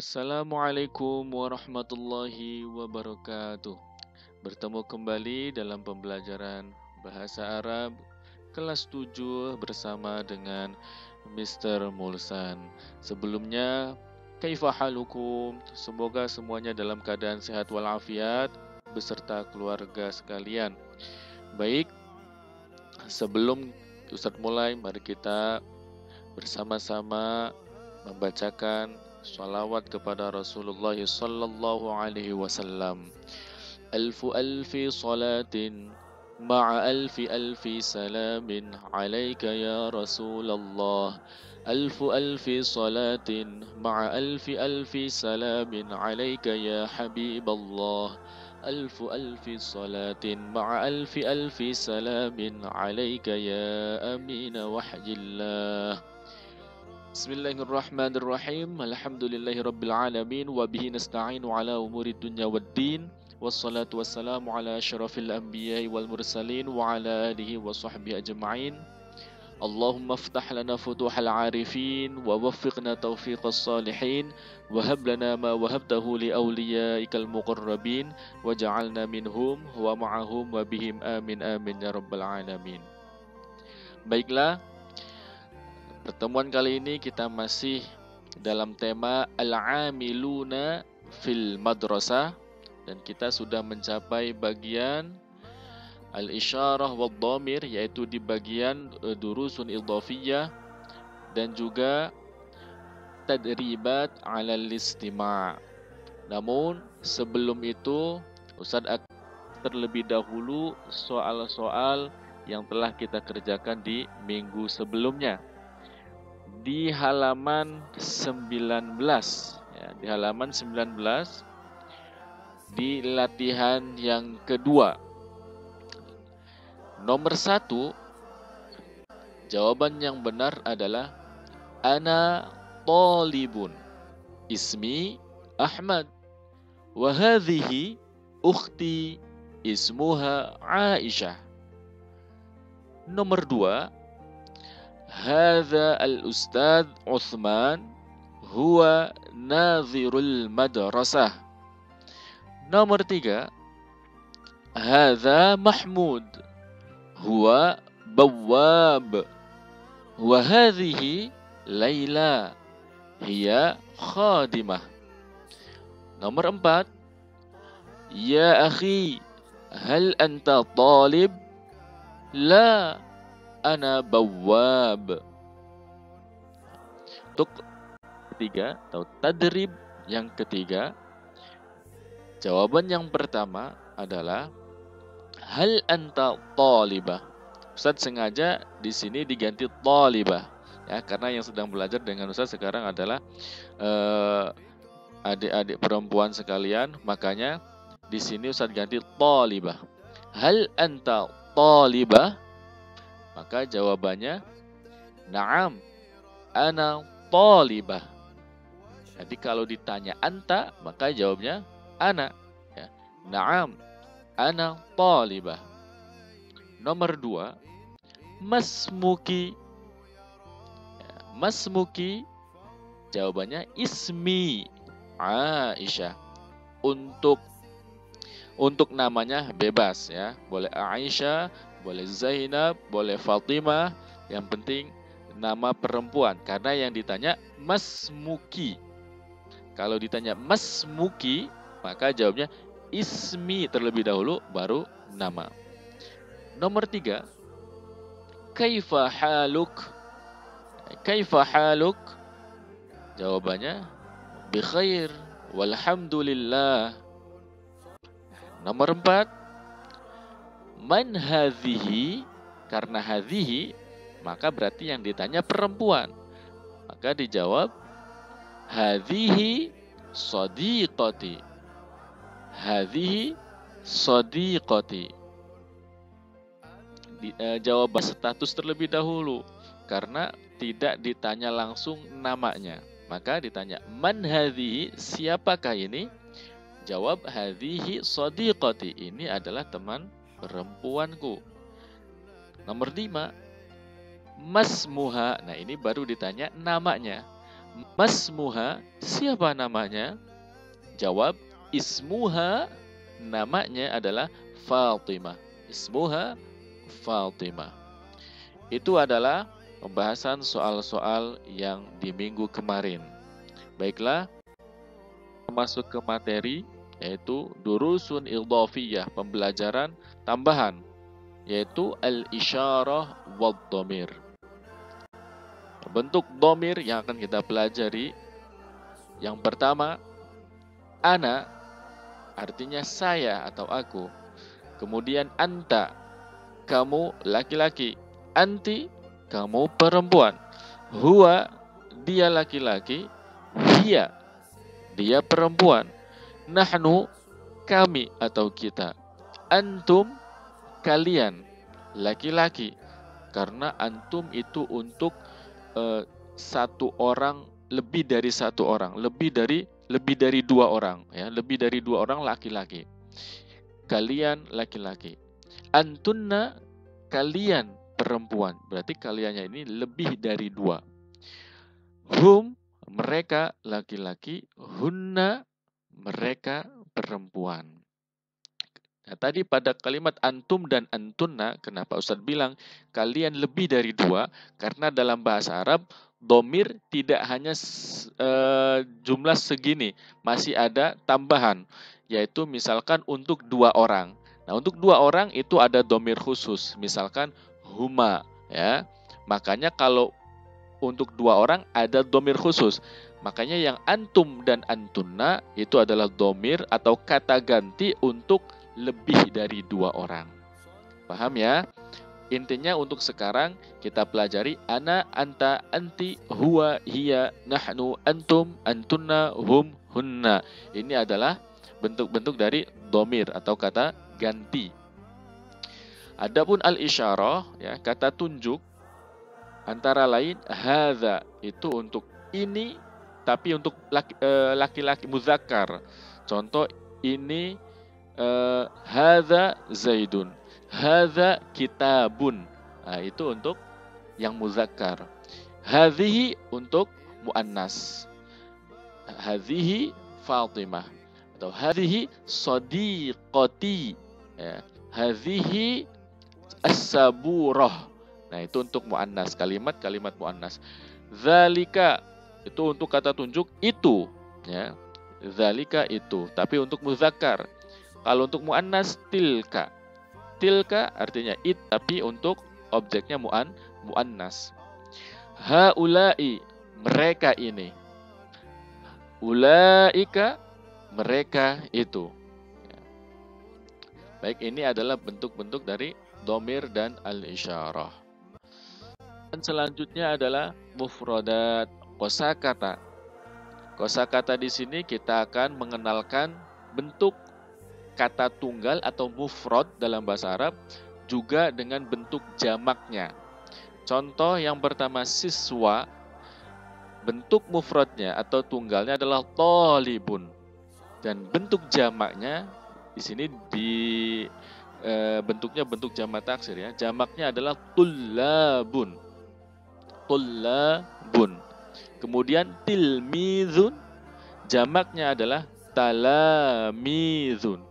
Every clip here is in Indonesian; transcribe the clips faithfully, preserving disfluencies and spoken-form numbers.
Assalamualaikum warahmatullahi wabarakatuh. Bertemu kembali dalam pembelajaran Bahasa Arab kelas tujuh bersama dengan Mister Mulsan. Sebelumnya, kaifa halukum? Semoga semuanya dalam keadaan sehat walafiat beserta keluarga sekalian. Baik, sebelum Ustadz mulai, mari kita bersama-sama membacakan salawat kepada Rasulullah sallallahu alaihi wasallam. Alfu alfi salatin ma'a alfi alfi salamin alaika ya Rasulullah. Alfu alfi salatin ma'a alfi alfi salamin alaika ya Habiballah. Alfu alfi salatin ma'a alfi alfi salamin alaika ya amin wahyillah. Bismillahirrahmanirrahim. Alhamdulillahi rabbil alamin wa bihi nasta'inu ala umuri dunya waddin. Wassalatu wassalamu ala asyrafil anbiya'i wal mursalin wa ala alihi wa sahbihi ajma'in. Allahumma aftah lana futuhal arifin wa waffiqna taufiqas salihin wa hab lana ma wahabtahu li awliyaikal muqarrabin wa ja'alna minhum wa ma'ahum wa bihim amin amin ya rabbal alamin. Baiklah, pertemuan kali ini kita masih dalam tema Al-Amiluna fil Madrasah dan kita sudah mencapai bagian Al-Isyarah wad Dhamir, yaitu di bagian uh, Durusun Idhafiyah dan juga Tadribat 'alal Istima'. Namun sebelum itu Ustadz akan terlebih dahulu soal-soal yang telah kita kerjakan di minggu sebelumnya. Di halaman sembilan belas ya, di halaman sembilan belas di latihan yang kedua, nomor satu, jawaban yang benar adalah ana talibun, ismi Ahmad, wa hadhihi ukhti ismuha Aisyah. Nomor dua, Hadza al-Ustadz Utsman huwa nadhirul madrasah. Nomor tiga, Hadza Mahmud huwa bawwab wa hadhihi Laila hiya khadimah. Nomor empat, Ya akhi, hal anta talib? La, ana bawwab. Untuk ketiga atau tadrib yang ketiga, jawaban yang pertama adalah hal anta talibah. Ustaz sengaja di sini diganti talibah ya, karena yang sedang belajar dengan Ustaz sekarang adalah eh, adik-adik perempuan sekalian, makanya di sini Ustaz ganti talibah. Hal anta talibah? Maka jawabannya na'am, ana talibah. Jadi kalau ditanya anta, maka jawabnya ana ya. Na'am, ana talibah. Nomor dua, masmuki ya, masmuki, jawabannya ismi Aisyah. Untuk untuk namanya bebas ya, boleh Aisyah, boleh Zainab, boleh Fatimah, yang penting nama perempuan. Karena yang ditanya masmuki. Kalau ditanya masmuki, maka jawabnya ismi terlebih dahulu, baru nama. Nomor tiga, kaifa haluk? Kaifa haluk? Jawabannya bikhair walhamdulillah. Nomor empat, man hadhihi? Karena hadhihi, maka berarti yang ditanya perempuan. Maka dijawab hadhihi sadiqati. Hadhihi sadiqati. Di, eh, jawaban status terlebih dahulu karena tidak ditanya langsung namanya. Maka ditanya man hadhihi, siapakah ini? Jawab hadhihi sadiqati, ini adalah teman perempuanku. Nomor lima, masmuha. Nah ini baru ditanya namanya. Masmuha, siapa namanya? Jawab, ismuha, namanya adalah Fatimah. Ismuha Fatimah. Itu adalah pembahasan soal-soal yang di minggu kemarin. Baiklah, masuk ke materi, yaitu durusun idhafiyah, pembelajaran tambahan, yaitu al-isyarah wad dhamir. Bentuk dhamir yang akan kita pelajari, yang pertama, ana, artinya saya atau aku. Kemudian anta, kamu laki-laki. Anti, kamu perempuan. Huwa, dia laki-laki. Hiya, dia perempuan. Nahnu, kami atau kita. Antum, kalian, laki-laki. Karena antum itu untuk uh, satu orang, lebih dari satu orang, lebih dari lebih dari dua orang, ya, lebih dari dua orang laki-laki. Kalian laki-laki. Antunna, kalian perempuan. Berarti kaliannya ini lebih dari dua. Hum, mereka laki-laki. Hunna, mereka perempuan. Nah, tadi pada kalimat antum dan antunna, kenapa Ustadz bilang kalian lebih dari dua? Karena dalam bahasa Arab, domir tidak hanya uh, jumlah segini, masih ada tambahan, yaitu misalkan untuk dua orang. Nah, untuk dua orang itu ada domir khusus, misalkan huma, ya. Makanya kalau untuk dua orang ada domir khusus. Makanya yang antum dan antunna itu adalah domir atau kata ganti untuk lebih dari dua orang. Paham ya? Intinya untuk sekarang kita pelajari ana, anta, anti, huwa, hiya, nahnu, antum, antunna, hum, hunna. Ini adalah bentuk-bentuk dari domir atau kata ganti. Adapun al-isyarah, ya, kata tunjuk, antara lain hadza, itu untuk ini, tapi untuk laki-laki muzakkar. Contoh, ini uh, hadza zaidun, hadza kitabun. Nah, itu untuk yang muzakkar. Hadhihi untuk muannas. Hadhihi Fatimah atau hadhihi shadiqati. Ya. Hadhihi as-saburah. Nah, itu untuk muannas, kalimat-kalimat muannas. Zalika itu untuk kata tunjuk itu, ya. Zalika itu, tapi untuk muzakkar. Kalau untuk muannas tilka. Tilka artinya it, tapi untuk objeknya muan muannas. Haulai, mereka ini. Ulaika, mereka itu. Baik, ini adalah bentuk-bentuk dari domir dan al-isyarah. Dan selanjutnya adalah mufradat, kosakata. Kosakata di sini kita akan mengenalkan bentuk kata tunggal atau mufrad dalam bahasa Arab, juga dengan bentuk jamaknya. Contoh yang pertama, siswa. Bentuk mufradnya atau tunggalnya adalah thalibun, dan bentuk jamaknya di sini di e, bentuknya bentuk jamak taksir, ya. Jamaknya adalah tullabun. Tullabun. Kemudian tilmizun, jamaknya adalah talamizun.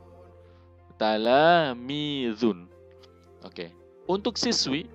Talamizun. Oke. Untuk siswi,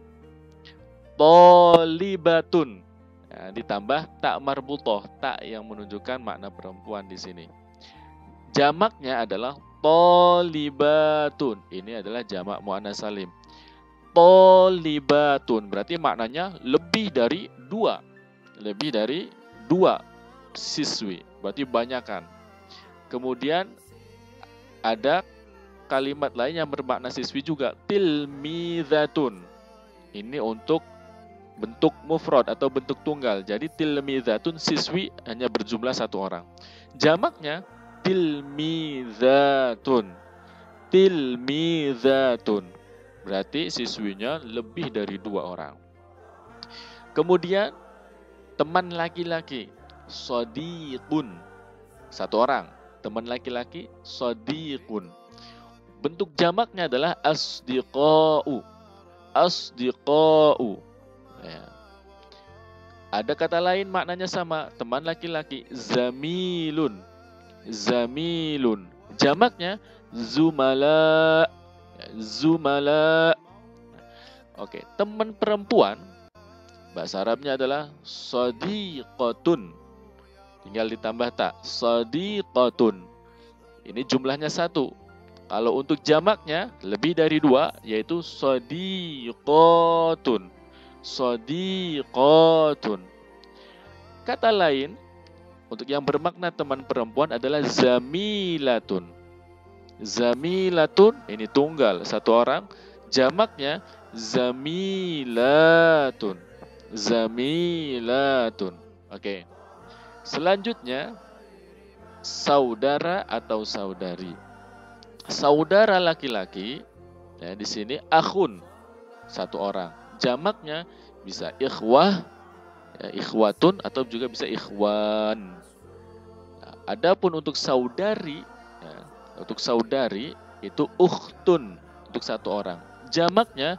thalibatun. Ya, ditambah tak marbutoh, tak yang menunjukkan makna perempuan di sini. Jamaknya adalah thalibatun. Ini adalah jamak muannas salim. Thalibatun berarti maknanya lebih dari dua. Lebih dari dua siswi, berarti banyakan. Kemudian ada kalimat lain yang bermakna siswi juga, tilmizatun. Ini untuk bentuk mufrad atau bentuk tunggal. Jadi tilmizatun, siswi hanya berjumlah satu orang. Jamaknya tilmizatun. Tilmizatun. Berarti siswinya lebih dari dua orang. Kemudian teman laki-laki, shadiqun. Satu orang. Teman laki-laki, shadiqun. Bentuk jamaknya adalah asdiqa'u. Asdiqa'u. Ya. Ada kata lain maknanya sama, teman laki-laki, zamilun. Zamilun. Jamaknya zumala. Zumala. Oke, teman perempuan bahasa Arabnya adalah sadiqatun. Tinggal ditambah tak, sadiqatun. Ini jumlahnya satu. Kalau untuk jamaknya lebih dari dua, yaitu sadiqatun. Sadiqatun. Kata lain untuk yang bermakna teman perempuan adalah zamilatun. Zamilatun ini tunggal satu orang, jamaknya zamilatun. Zamilatun. Oke. Selanjutnya saudara atau saudari. Saudara laki-laki, ya, di sini akhun, satu orang. Jamaknya bisa ikhwah, ya, ikhwatun, atau juga bisa ikhwan. Nah, adapun untuk saudari, ya, untuk saudari itu ukhtun, untuk satu orang. Jamaknya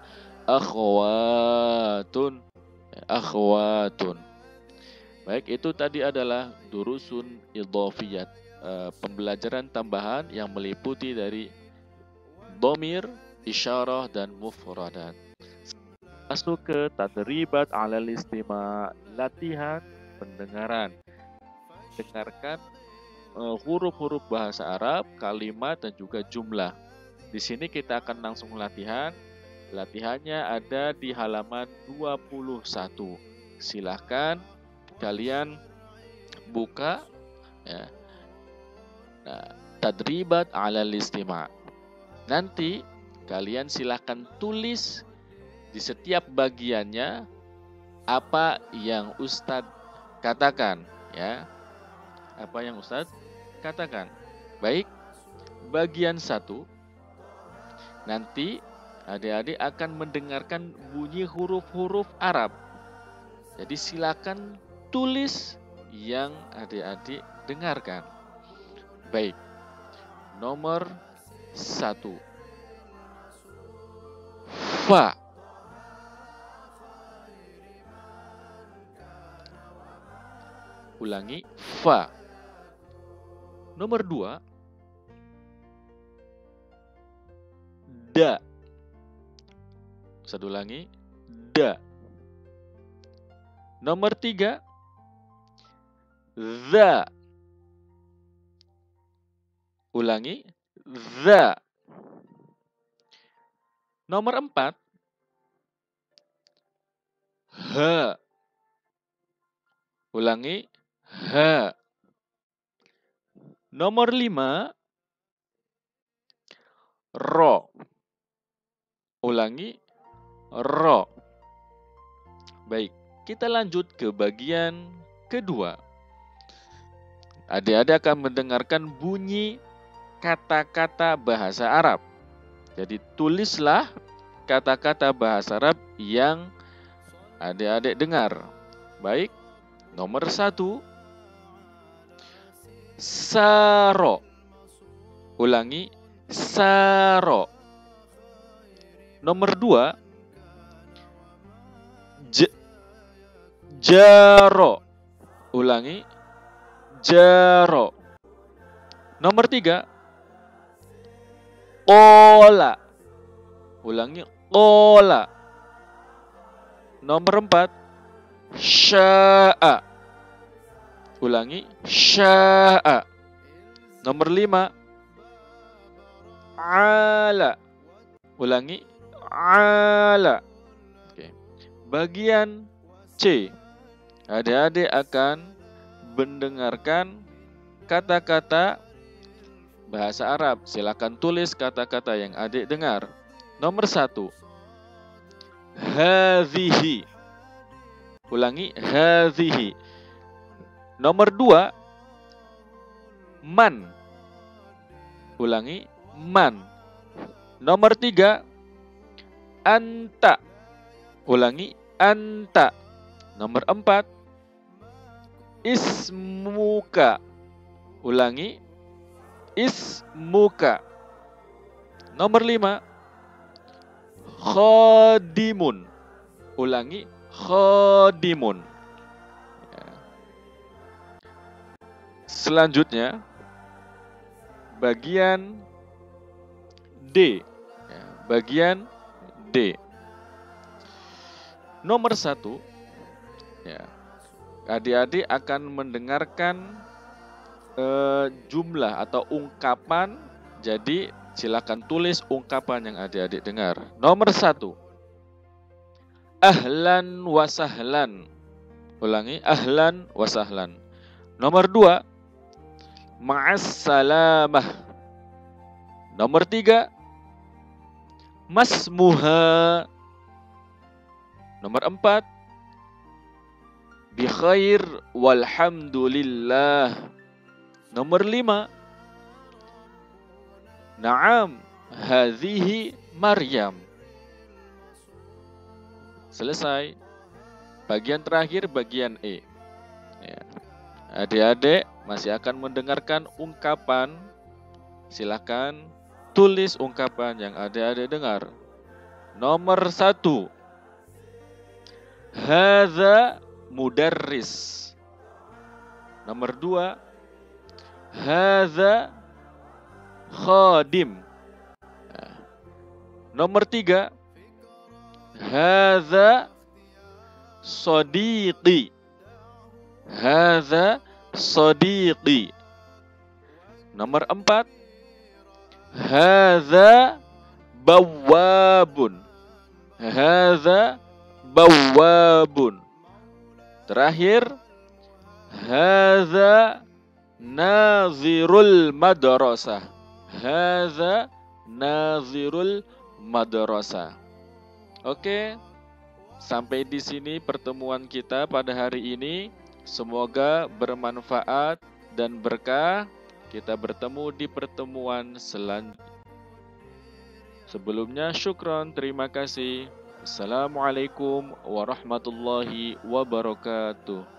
akhwatun, ya, akhwatun. Baik, itu tadi adalah durusun idhofiyat, uh, pembelajaran tambahan yang meliputi dari dhamir, isyarah, dan mufradat. Masuk ke tadribat alal istima', latihan pendengaran. Dengarkan uh, huruf-huruf bahasa Arab, kalimat, dan juga jumlah. Di sini kita akan langsung latihan. Latihannya ada di halaman dua puluh satu. Silahkan kalian buka, ya. Nah, tadribat alal istima'. Nanti kalian silahkan tulis di setiap bagiannya apa yang Ustadz katakan, ya. Apa yang Ustadz katakan. Baik, bagian satu. Nanti adik-adik akan mendengarkan bunyi huruf-huruf Arab. Jadi silakan tulis yang adik-adik dengarkan. Baik, nomor satu, fa. Ulangi, fa. Nomor dua, da. Saya ulangi, da. Nomor tiga, za. Ulangi, za. Nomor empat, ha. Ulangi, ha. Nomor lima, ro. Ulangi, ro. Baik, kita lanjut ke bagian kedua. Adik-adik akan mendengarkan bunyi kata-kata bahasa Arab. Jadi tulislah kata-kata bahasa Arab yang adik-adik dengar. Baik, nomor satu, saro. Ulangi, saro. Nomor dua, j jaro. Ulangi, jaro. Nomor tiga, qola. Ulangi, qola. Nomor empat, sya'a. Ulangi, sya'a. Nomor lima, ala. Ulangi, ala. Oke. Bagian C, adik-adik akan mendengarkan kata-kata bahasa Arab. Silakan tulis kata-kata yang adik dengar. Nomor satu, hadhihi. Ulangi, hadhihi. Nomor dua, man. Ulangi, man. Nomor tiga, anta. Ulangi, anta. Nomor empat, ismuka. Ulangi, ismuka. Nomor lima, khadimun. Ulangi, khadimun. Selanjutnya, bagian D. Ya, bagian D. Nomor satu, ya, adik-adik akan mendengarkan eh, jumlah atau ungkapan. Jadi silakan tulis ungkapan yang adik-adik dengar. Nomor satu, ahlan wa sahlan. Ulangi, ahlan wa sahlan. Nomor dua, ma'as salamah. Nomor tiga, masmuha. Nomor empat, bi khair walhamdulillah. Nomor lima, na'am hadhihi Maryam. Selesai. Bagian terakhir, bagian E. Ya. Adik-adik masih akan mendengarkan ungkapan. Silakan tulis ungkapan yang adik-adik dengar. Nomor satu, hadza mudarris. Nomor dua, hadza khadim. Nomor tiga, hadza sadiqi. Hadza sadiqi. Nomor empat, hadza bawwabun. Hadza bawwabun. Terakhir, hadza nazirul madrasah. Hadza nazirul madrasah. Oke, sampai di sini pertemuan kita pada hari ini. Semoga bermanfaat dan berkah. Kita bertemu di pertemuan selanjutnya. Sebelumnya syukron, terima kasih. Assalamualaikum warahmatullahi wabarakatuh.